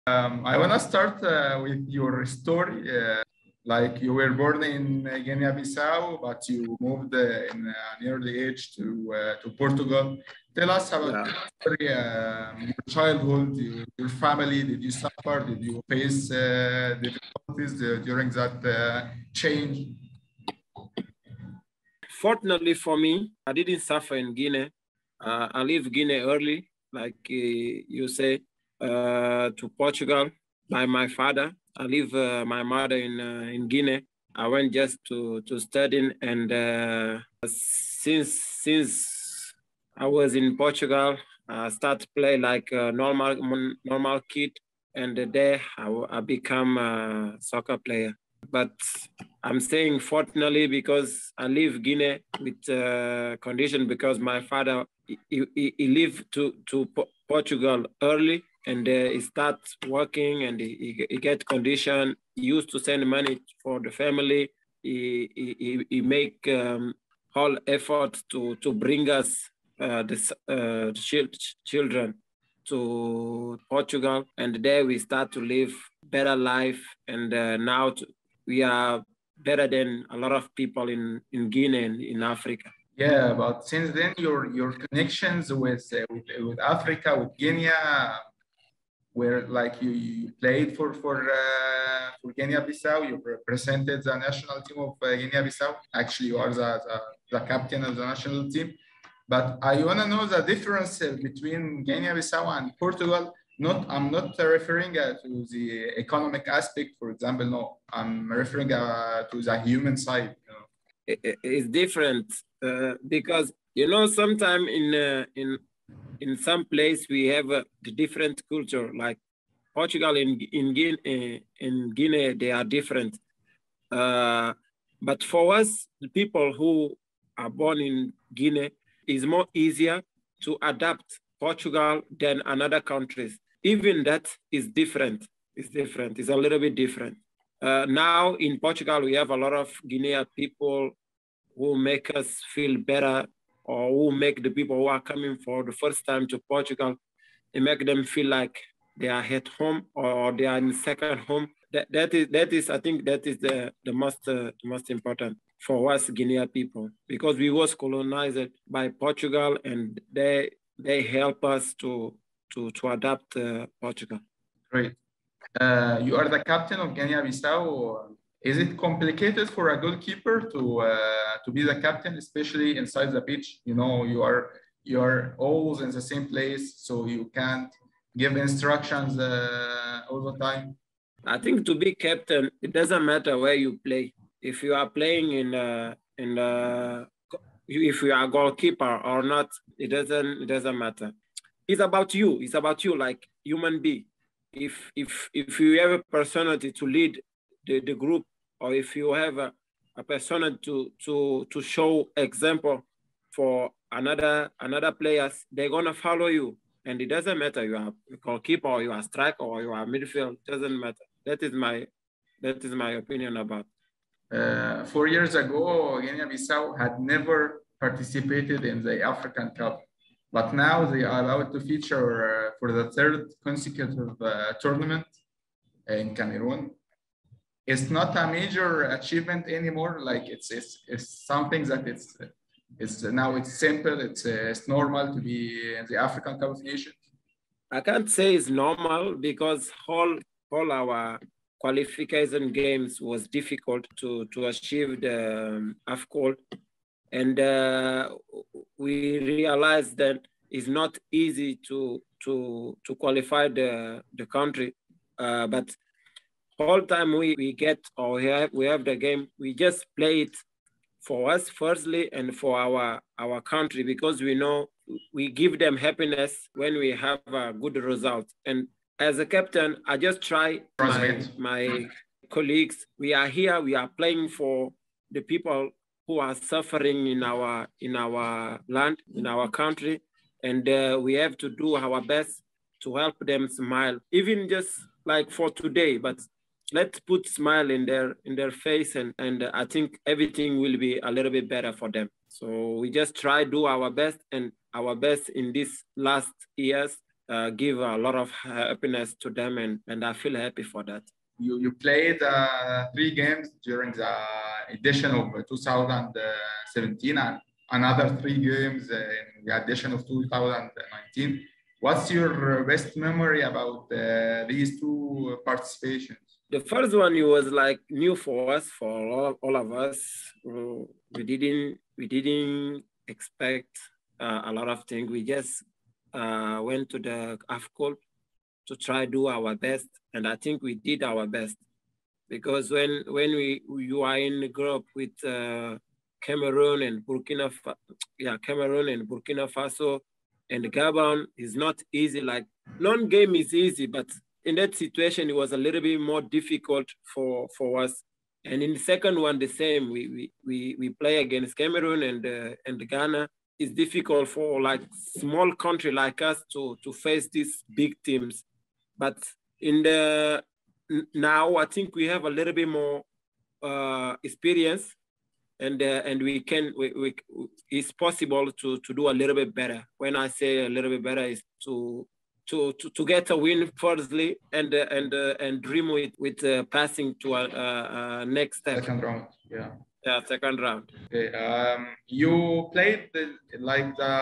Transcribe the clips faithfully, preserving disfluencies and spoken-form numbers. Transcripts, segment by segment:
Um, I want to start uh, with your story. Uh, like you were born in uh, Guinea-Bissau, but you moved uh, in an early age to uh, to Portugal. Tell us about Yeah. your story, uh, your childhood, your, your family. Did you suffer? Did you face uh, difficulties uh, during that uh, change? Fortunately for me, I didn't suffer in Guinea. Uh, I left Guinea early, like uh, you say, uh, to Portugal by my father. I leave uh, my mother in uh, in Guinea. I went just to to studying, and uh, since since I was in Portugal, I started to play like a normal normal kid, and there I, I become a soccer player. But I'm saying fortunately because I leave Guinea with uh, condition because my father he, he, he lived to to Portugal early, and uh, he start working, and he, he get condition. He used to send money for the family. He he, he make um, all effort to to bring us uh, the uh, children to Portugal, and there we start to live better life, and uh, now to, we are better than a lot of people in, in Guinea and in Africa. Yeah, but since then, your your connections with uh, with, with Africa, with Guinea, where like you, you played for for uh, for Guinea-Bissau, you represented the national team of uh, Guinea-Bissau. Actually, you are the, the, the captain of the national team. But I want to know the difference uh, between Guinea-Bissau and Portugal. Not, I'm not referring uh, to the economic aspect, for example. No, I'm referring uh, to the human side. You know? it, it's different uh, because you know sometimes in uh, in in some place we have a different culture. Like Portugal in in Guinea, in Guinea they are different. Uh, but for us, the people who are born in Guinea, is more easier to adapt Portugal than another countries. Even that is different. It's different. It's a little bit different. Uh, now in Portugal, we have a lot of Guinean people who make us feel better, or who make the people who are coming for the first time to Portugal, they make them feel like they are at home or they are in second home. That, that is that is I think that is the the most uh, the most important for us Guinea people, because we was colonized by Portugal, and they they help us to to to adapt uh, Portugal. Great. Uh, you are the captain of Guinea-Bissau. Is it complicated for a goalkeeper to uh, to be the captain, especially inside the pitch? You know, you are you are always in the same place, so you can't give instructions uh, all the time. I think to be captain, it doesn't matter where you play. If you are playing in uh, in uh, if you are a goalkeeper or not, it doesn't it doesn't matter. It's about you. It's about you, like human being. If if if you have a personality to lead the, the group, or if you have a, a personality to to to show example for another another players, they're gonna follow you. And it doesn't matter you are a goalkeeper or you are striker or you are midfield. It doesn't matter. That is my that is my opinion about. Uh, four years ago, Guinea-Bissau had never participated in the African Cup, but now they are allowed to feature uh, for the third consecutive uh, tournament in Cameroon. It's not a major achievement anymore. Like it's it's, it's something that it's it's now it's simple. It's uh, it's normal to be in the African Cup of Nations. I can't say it's normal because all all our qualification games was difficult to to achieve the um, AFCON, and uh, we realized that it's not easy to to to qualify the the country, uh, but all time we, we get or we have, we have the game, we just play it for us firstly and for our our country, because we know we give them happiness when we have a good result. And as a captain, I just try my, my colleagues, we are here, we are playing for the people who are suffering in our in our land, in our country, and uh, we have to do our best to help them smile, even just like for today. But let's put smile in their in their face, and and I think everything will be a little bit better for them. So we just try do our best, and our best in these last years uh, give a lot of happiness to them, and, and I feel happy for that. You, you played uh, three games during the edition of two thousand seventeen and another three games in the edition of two thousand nineteen. What's your best memory about uh, these two participations? The first one, it was like new for us, for all, all of us. We didn't we didn't expect uh, a lot of things. We just uh, went to the AFCON to try do our best, and I think we did our best, because when when we you are in the group with uh, Cameroon and Burkina, yeah, Cameroon and Burkina Faso and Gabon, is not easy. Like non-game is easy, but in that situation it was a little bit more difficult for for us. And in the second one, the same. We we we, we play against Cameroon and uh, and Ghana. It's difficult for like small country like us to to face these big teams. But in the now, I think we have a little bit more uh, experience, and uh, and we can we, we it's possible to to do a little bit better. When I say a little bit better, is to to to, to get a win firstly, and uh, and uh, and dream with with uh, passing to a, a, a next step. Second round, yeah. Yeah, second round. Okay. Um, you played the, like the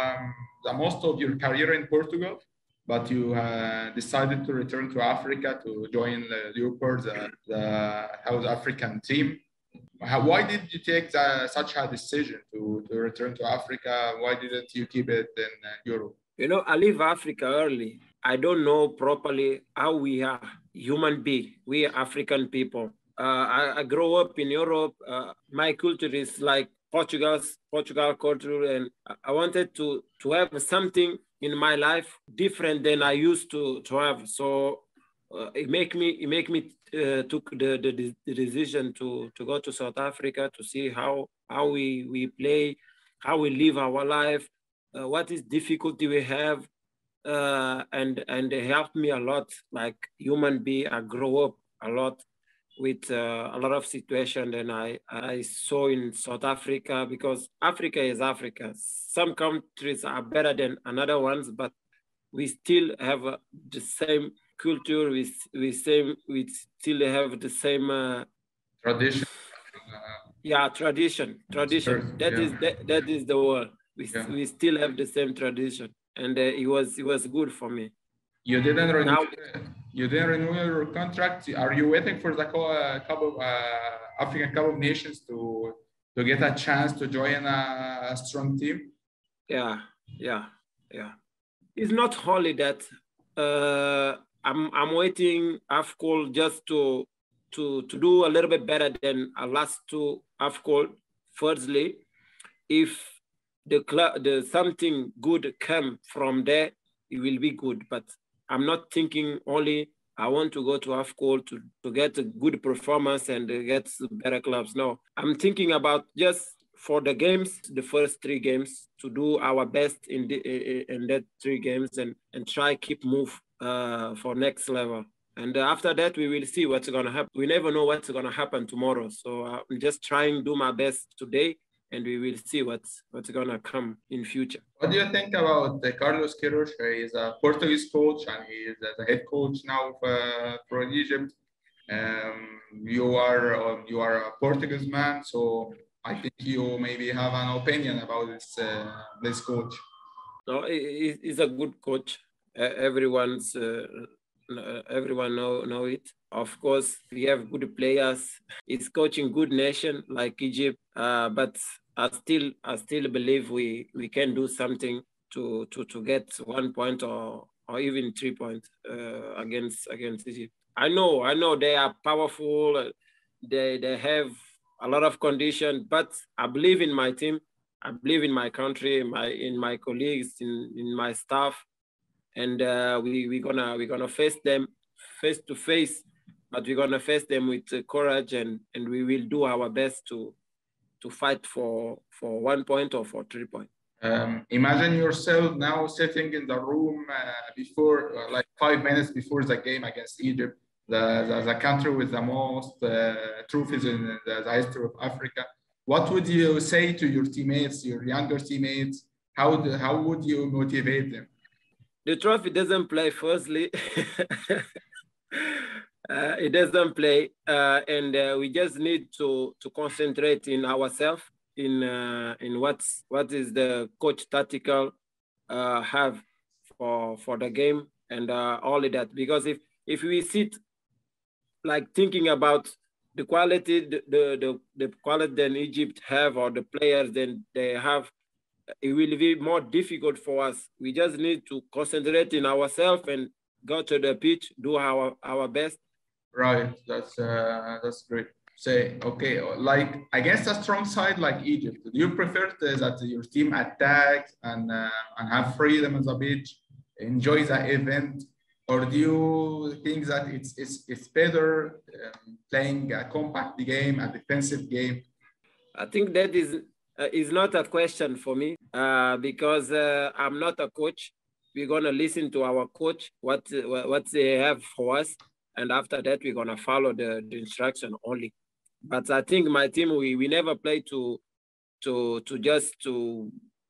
the most of your career in Portugal, but you uh, decided to return to Africa to join the Leopards, uh, the South African team. How, why did you take the, such a decision to, to return to Africa? Why didn't you keep it in uh, Europe? You know, I leave Africa early. I don't know properly how we are human beings. We are African people. Uh, I, I grew up in Europe. Uh, my culture is like Portugal's Portugal culture, and I wanted to to have something in my life different than I used to to have. So uh, it make me it make me uh, took the, the the decision to to go to South Africa to see how how we we play, how we live our life, uh, what is difficulty we have, uh, and and it helped me a lot. Like human being, I grow up a lot with uh, a lot of situations, and I, I saw in South Africa, because Africa is Africa. Some countries are better than another ones, but we still have uh, the same culture. We, we, same, we still have the same... Uh, tradition. Yeah, tradition, tradition. That, yeah. is, that, that is the word. We, yeah. we still have the same tradition, and uh, it, was, it was good for me. You didn't renew. Now, you didn't renew your contract. Are you waiting for the uh, Cup of uh, African Cup of Nations to to get a chance to join a, a strong team? Yeah, yeah, yeah. It's not only that. Uh, I'm I'm waiting AFCON just to to to do a little bit better than our last two AFCON. Firstly, if the club the something good come from there, it will be good. But I'm not thinking only I want to go to AFCON to, to get a good performance and get better clubs. No, I'm thinking about just for the games, the first three games, to do our best in the in that three games and, and try keep move uh, for next level. And after that, we will see what's going to happen. We never know what's going to happen tomorrow. So I'm just trying to do my best today, and we will see what's what's gonna come in future. What do you think about uh, Carlos Queiroz? He's a Portuguese coach, and he is the head coach now for, uh, for Egypt. Um, you are uh, you are a Portuguese man, so I think you maybe have an opinion about this uh, this coach. No, he, he's a good coach. Uh, everyone's uh, everyone know know it. Of course, we have good players. He's coaching good nation like Egypt, uh, but I still I still believe we, we can do something to, to, to get one point or or even three points uh, against against Egypt. I know I know they are powerful. They they have a lot of condition, but I believe in my team. I believe in my country, in my in my colleagues, in, in my staff, and uh, we we're gonna we're gonna face them face to face. But we're gonna face them with uh, courage, and, and we will do our best to to fight for for one point or for three points. Um, imagine yourself now sitting in the room uh, before, uh, like five minutes before the game against Egypt, the, the, the country with the most uh, trophies in the, the history of Africa. What would you say to your teammates, your younger teammates? How, do, how would you motivate them? the trophy doesn't play. Firstly, uh, it doesn't play, uh, and uh, we just need to to concentrate in ourselves, in uh, in what's what is the coach tactical uh, have for for the game, and uh, all of that. Because if if we sit like thinking about the quality the the the quality that Egypt have, or the players then they have, it will be more difficult for us. We just need to concentrate in ourselves and go to the pitch, do our our best. Right, that's uh, that's great. Say, okay, like against a strong side like Egypt, do you prefer to, that your team attacks and uh, and have freedom on the pitch, enjoy the event, or do you think that it's it's it's better um, playing a compact game, a defensive game? I think that is uh, is not a question for me uh, because uh, I'm not a coach. We're gonna listen to our coach, what what they have for us, and after that we're gonna follow the, the instruction only. But I think my team, we, we never play to to to just to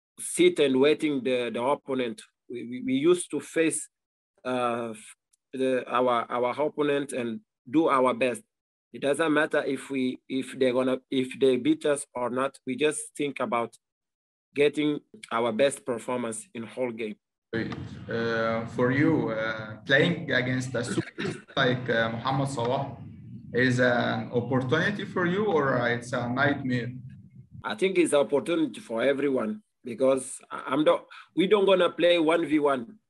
sit and waiting the, the opponent. We, we, we used to face uh, the, our our opponent and do our best. It doesn't matter if we if they're gonna if they beat us or not. We just think about getting our best performance in whole game. Great. Uh, for you, uh, playing against a super like uh, Mohamed Salah is an opportunity for you, or it's a nightmare? I think it's an opportunity for everyone, because I'm not. We don't gonna play one v one.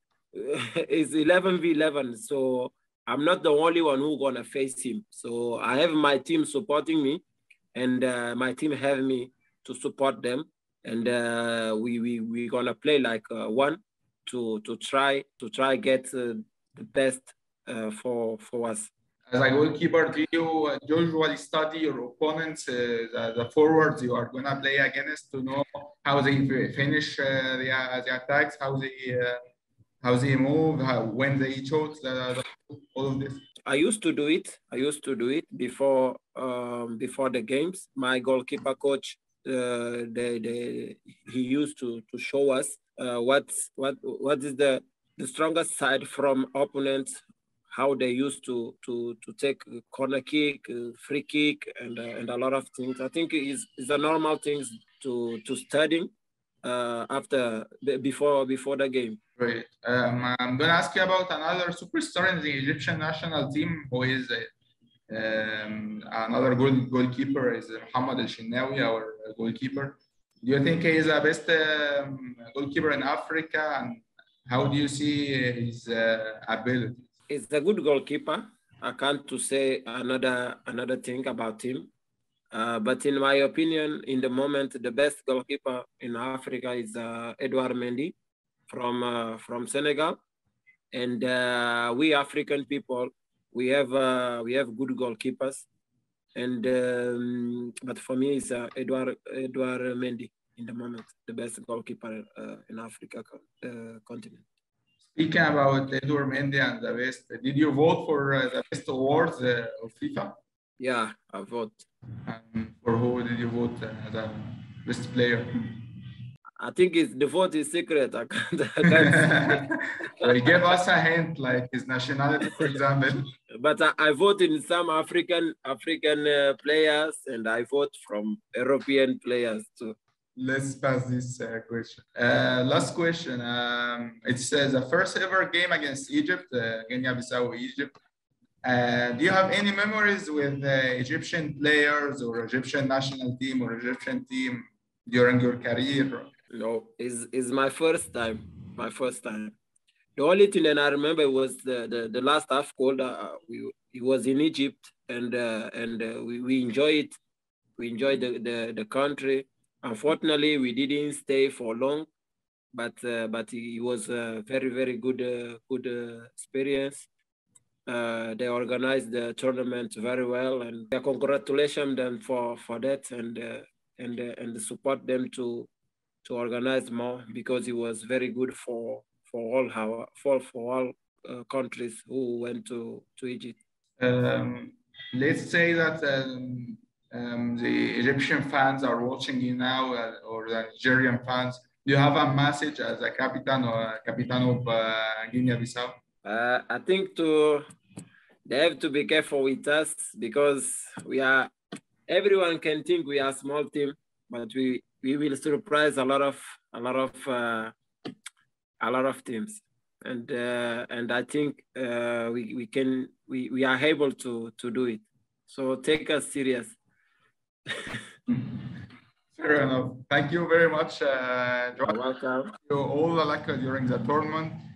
It's eleven v eleven, so I'm not the only one who's gonna face him. So I have my team supporting me, and uh, my team have me to support them, and uh, we we we gonna play like uh, one to to try to try get uh, the best uh, for for us. As a goalkeeper, do you usually study your opponents, uh, the, the forwards you are gonna play against, to know how they finish uh, the, uh, the attacks, how they uh, how they move, how, when they shoot, the, the, all of this? I used to do it. I used to do it before um, before the games. My goalkeeper coach, uh, they, they, he used to to show us uh, what what what is the the strongest side from opponents, how they used to to to take corner kick, uh, free kick, and uh, and a lot of things. I think is is a normal things to to studying uh, after before before the game. Great. Um, I'm going to ask you about another superstar in the Egyptian national team, who is uh, um, another goal, goalkeeper, is Mohamed El Shenawy, our goalkeeper. Do you think he is the best um, goalkeeper in Africa, and how do you see his uh, ability? He's a good goalkeeper. I can't to say another another thing about him. Uh, but in my opinion, in the moment, the best goalkeeper in Africa is uh, Edouard Mendy from uh, from Senegal, and uh, we African people, we have uh, we have good goalkeepers, and um, but for me, it's uh, Edouard Edouard Mendy in the moment, the best goalkeeper uh, in Africa uh, continent. Speaking about Edouard Mendy and the best, did you vote for uh, the best awards uh, of FIFA? Yeah, I vote. And for who did you vote uh, the best player? I think it's, the vote is secret. I can't, I can't Well, give us a hint, like his nationality, for example. But I, I vote in some African African uh, players, and I vote from European players too. Let's pass this uh, question. Uh, last question. Um, it's uh, the first ever game against Egypt, uh, Guinea-Bissau, Egypt. Uh, do you have any memories with uh, Egyptian players or Egyptian national team or Egyptian team during your career? No, it's, it's my first time, my first time. The only thing that I remember was the, the, the last half called, uh, we, it was in Egypt, and uh, and uh, we, we enjoyed it. We enjoyed the, the, the country. Unfortunately, we didn't stay for long, but uh, but it was a very, very good, uh, good uh, experience. Uh, they organized the tournament very well, and I congratulate them for, for that, and uh, and uh, and support them to to organize more, because it was very good for for all our for for all uh, countries who went to to Egypt. Um, let's say that um, um, the Egyptian fans are watching you now, uh, or the Nigerian fans. Do you have a message as a captain or a captain of uh, Guinea-Bissau? Uh, I think to they have to be careful with us because we are. Everyone can think we are a small team, but we we will surprise a lot of a lot of uh, a lot of teams, and uh, and I think uh, we we can we we are able to to do it. So take us serious. Fair enough. Thank you very much, uh, Joao. You're welcome. You all the luck during the tournament.